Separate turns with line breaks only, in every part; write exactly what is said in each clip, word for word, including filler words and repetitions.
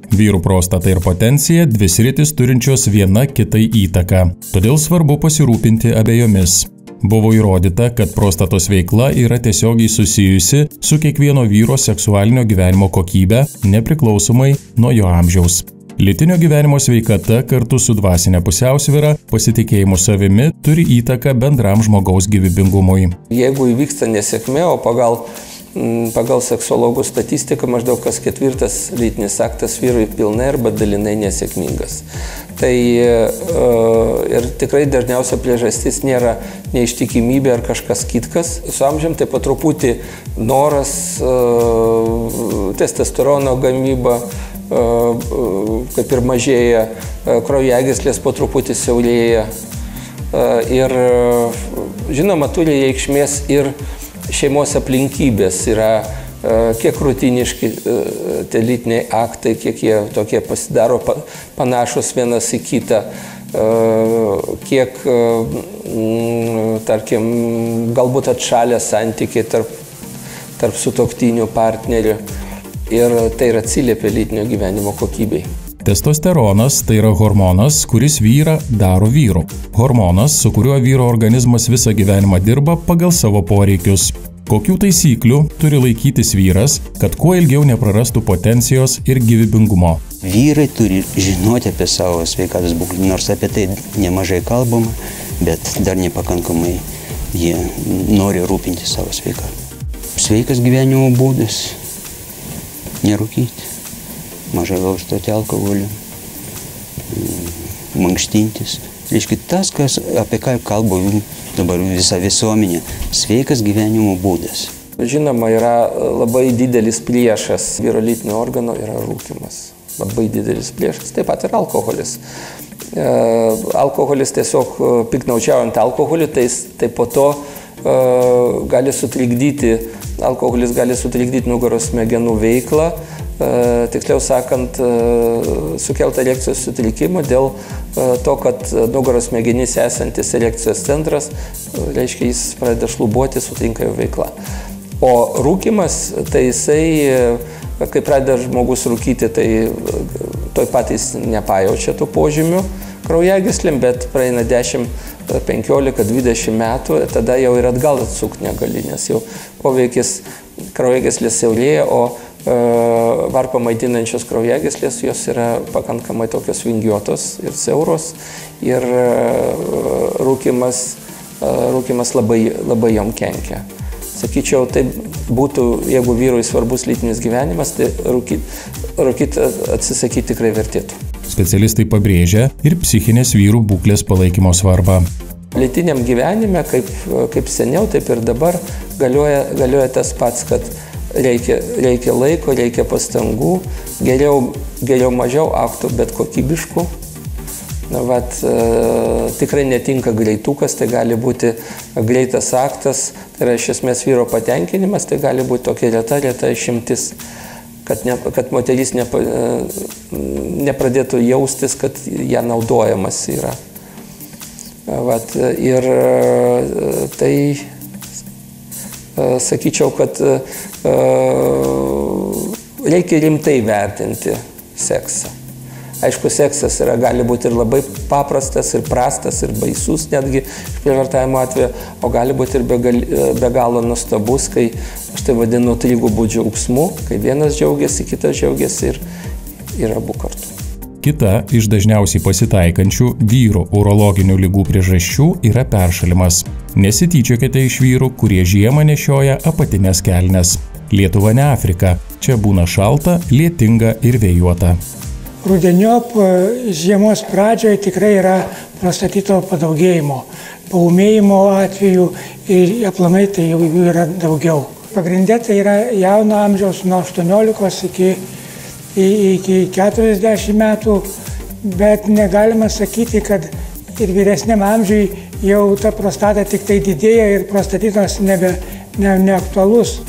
Vyrų prostata ir potencija – dvi sritis turinčios viena kitai įtaką. Todėl svarbu pasirūpinti abiejomis. Buvo įrodyta, kad prostatos veikla yra tiesiogiai susijusi su kiekvieno vyro seksualinio gyvenimo kokybe, nepriklausomai nuo jo amžiaus. Lytinio gyvenimo sveikata kartu su dvasinė pusiausvyra, pasitikėjimu savimi turi įtaką bendram žmogaus gyvybingumui.
Jeigu įvyksta nesėkmė, o pagal, pagal seksologų statistiką maždaug kas ketvirtas lytinis aktas vyrui pilnai arba dalinai nesėkmingas. Tai ir tikrai dažniausia priežastis nėra neištikimybė ar kažkas kitkas. Su amžium tai po truputį noras, testosterono gamyba, kaip ir mažėja, kraujagyslės po truputį siaurėja. Ir žinoma, turi reikšmės ir šeimos aplinkybės, yra kiek rutiniški tie lytiniai aktai, kiek jie tokie pasidaro panašus vienas į kitą, kiek, tarkim, galbūt atšalę santykiai tarp, tarp sutuoktinių partnerių ir tai ir atsiliepia lytinio gyvenimo kokybei.
Testosteronas tai yra hormonas, kuris vyrą daro vyru. Hormonas, su kuriuo vyro organizmas visą gyvenimą dirba pagal savo poreikius. Kokių taisyklių turi laikytis vyras, kad kuo ilgiau neprarastų potencijos ir gyvybingumo?
Vyrai turi žinoti apie savo sveikatos būklę, nors apie tai nemažai kalbama, bet dar nepakankamai jie nori rūpinti savo sveikatą. Sveikas gyvenimo būdas – nerūkyti, mažai vartoti alkoholį, mankštintis. Reiškia tas, kas, apie ką kalba dabar visa visuomenė, sveikas gyvenimo būdas.
Žinoma, yra labai didelis priešas vyro lytinio organo yra rūkymas. Labai didelis priešas, taip pat ir alkoholis. E, alkoholis tiesiog piknaudžiaujant alkoholį, tai, tai po to e, gali sutrikdyti, alkoholis gali sutrikdyti nugaros smegenų veiklą, e, tiksliau sakant, e, sukelti erekcijos sutrikimą dėl e, to, kad nugaros smegenyse esantis erekcijos centras, e, reiškia, jis pradeda šlubuoti, sutrinka jo veikla. O rūkymas, tai jisai, kai pradeda žmogus rūkyti, tai toj patys nepajaučia tų požymių kraujagyslėm, bet praeina dešimt, penkiolika, dvidešimt metų, tada jau ir atgal atsukti negali, nes jau poveikis kraujagyslės siaurėja, o e, varpą maitinančios kraujagyslės, jos yra pakankamai tokios vingiuotos ir siauros, ir e, rūkymas, e, rūkymas labai, labai jom kenkia. Sakyčiau, tai būtų, jeigu vyrui svarbus lytinis gyvenimas, tai rūkyt, rūkyt atsisakyti tikrai vertėtų.
Specialistai pabrėžia ir psichinės vyrų būklės palaikymo svarbą.
Lytiniam gyvenime, kaip, kaip seniau, taip ir dabar galioja, galioja tas pats, kad reikia, reikia laiko, reikia pastangų, geriau, geriau mažiau aktų, bet kokybiškų. Na, vat, e, tikrai netinka greitukas, tai gali būti greitas aktas, tai yra iš esmės vyro patenkinimas, tai gali būti tokia reta, reta išimtis, kad, ne, kad moteris nepa, e, nepradėtų jaustis, kad ją naudojamas yra. Vat, ir e, tai, e, sakyčiau, kad e, reikia rimtai vertinti seksą. Aišku, seksas yra, gali būti ir labai paprastas, ir prastas, ir baisus netgi išprievartavimo atveju, o gali būti ir be, gal, be galo nuostabus, kai aš tai vadinu trigubų džiaugsmu, kai vienas džiaugiasi, kitas džiaugiasi ir, ir abu kartu.
Kita iš dažniausiai pasitaikančių vyrų urologinių ligų priežasčių yra peršalimas. Nesityčiokite iš vyrų, kurie žiemą nešioja apatines kelnes. Lietuva ne Afrika, čia būna šalta, lietinga ir vėjuota.
Rudeniop žiemos pradžioje tikrai yra prostatito padaugėjimo, paūmėjimo atveju ir aplamai tai jau yra daugiau. Pagrindė tai yra jauno amžiaus nuo aštuoniolikos iki, iki keturiasdešimt metų, bet negalima sakyti, kad ir vyresniam amžiui jau ta prostata tik tai didėja ir prostatitas nebe, ne, neaktualus.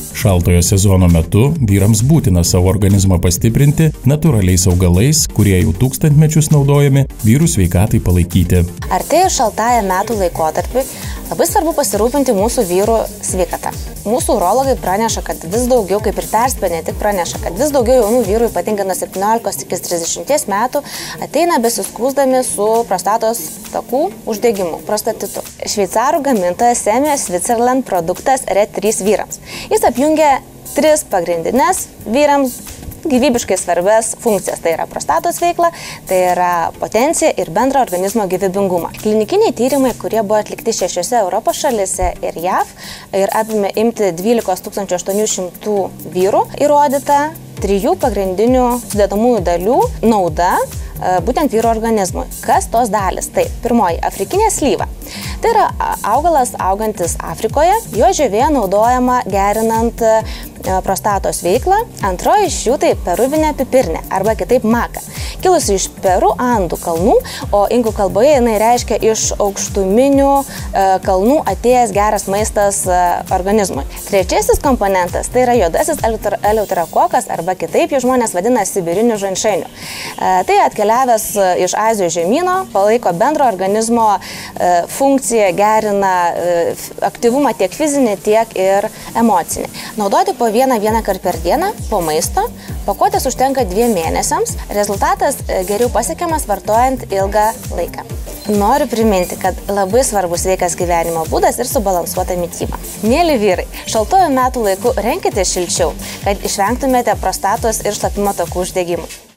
Šaltojo sezono metu vyrams būtina savo organizmą pastiprinti natūraliais augalais, kurie jau tūkstantmečius naudojami vyrų sveikatai palaikyti.
Artėjus šaltajam metų laikotarpiui labai svarbu pasirūpinti mūsų vyrų sveikatą. Mūsų urologai praneša, kad vis daugiau, kaip ir perspėja, ne tik praneša, kad vis daugiau jaunų vyrų, ypatingai nuo septyniolikos iki trisdešimties metų, ateina besiskųsdami su prostatos takų uždegimu, prostatitu. Šveicarų gamintojas Semio Switzerland produktas R E D trys vyrams. Jis apjungia tris pagrindinės vyrams gyvybiškai svarbias funkcijas. Tai yra prostatos veikla, tai yra potencija ir bendro organizmo gyvybingumą. Klinikiniai tyrimai, kurie buvo atlikti šešiose Europos šalyse ir J A V ir apėmė imti dvylikos tūkstančių aštuonių šimtų vyrų, įrodyta trijų pagrindinių sudedamųjų dalių nauda būtent vyro organizmui. Kas tos dalis? Tai pirmoji, afrikinė slyva. Tai yra augalas augantis Afrikoje, jo žievė naudojama gerinant prostatos veiklą. Antroji iš jų tai peruvinė pipirnė arba kitaip maka. Kilusi iš Peru Andų kalnų, o inkų kalboje jinai reiškia iš aukštuminių kalnų atėjęs geras maistas organizmui. Trečiasis komponentas tai yra juodasis eleuterokokas arba kitaip jų žmonės vadina sibiriniu žanšainiu. Tai atkeliavęs iš Azijos žemyno, palaiko bendro organizmo funkciją, gerina aktyvumą tiek fizinį, tiek ir emocinį. Naudoti po vieną vieną kart per dieną po maisto, pakuotės užtenka dviem mėnesiams, rezultatas geriau pasiekiamas vartojant ilgą laiką. Noriu priminti, kad labai svarbus sveikas gyvenimo būdas ir subalansuota mityba. Mėly vyrai, šaltuoju metų laiku renkite šilčiau, kad išvengtumėte prostatos ir šlapimo takų uždegimų.